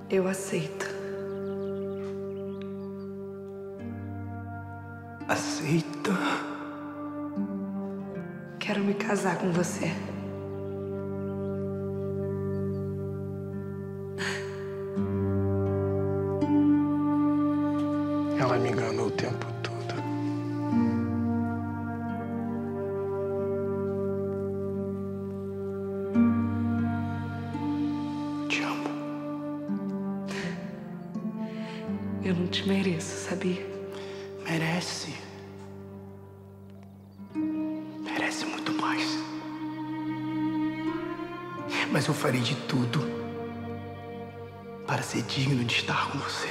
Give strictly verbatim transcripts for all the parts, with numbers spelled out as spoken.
Eu aceito. Aceita? Quero me casar com você. Ela me enganou o tempo todo. Te amo. Eu não te mereço, sabia? Merece. Merece muito mais. Mas eu farei de tudo para ser digno de estar com você.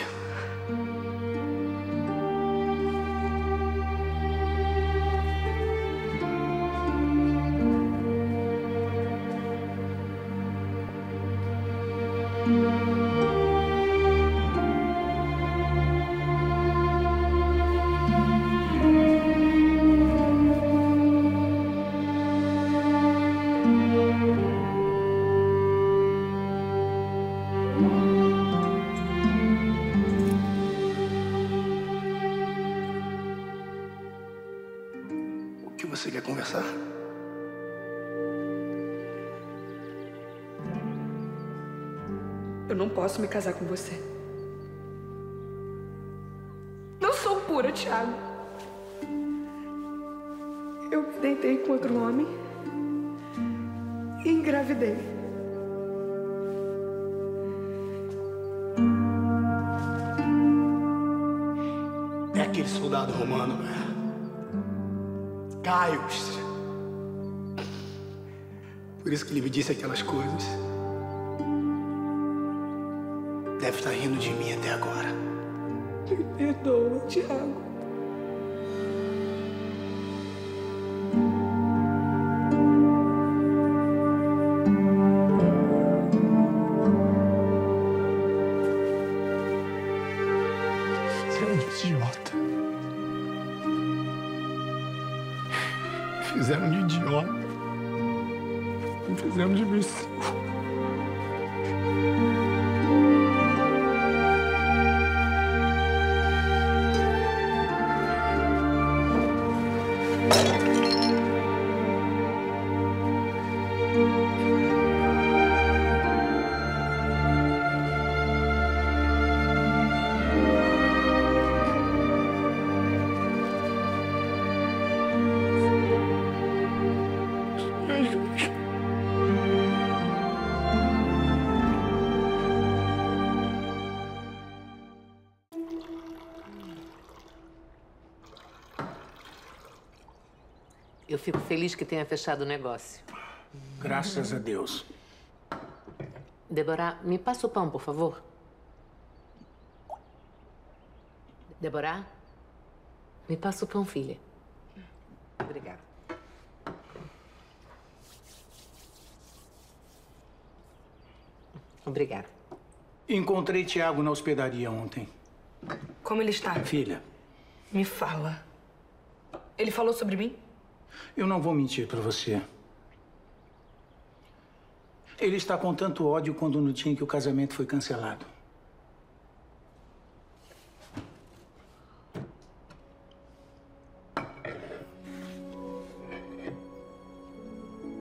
O que você quer conversar? Eu não posso me casar com você. Não sou pura, Thiago. Eu me deitei com outro homem e engravidei. É aquele soldado romano, né? Caius. Por isso que ele me disse aquelas coisas. Deve estar rindo de mim até agora. Me perdoa, Thiago. Você é um idiota. Fizeram de idiota. Me fizeram de imbecil. Eu fico feliz que tenha fechado o negócio. Graças a Deus. Débora, me passa o pão, por favor. Débora, me passa o pão, filha. Obrigada. Obrigada. Encontrei Tiago na hospedaria ontem. Como ele está? Filha, Me fala. Ele falou sobre mim? eu não vou mentir pra você. Ele está com tanto ódio quando no dia em que o casamento foi cancelado.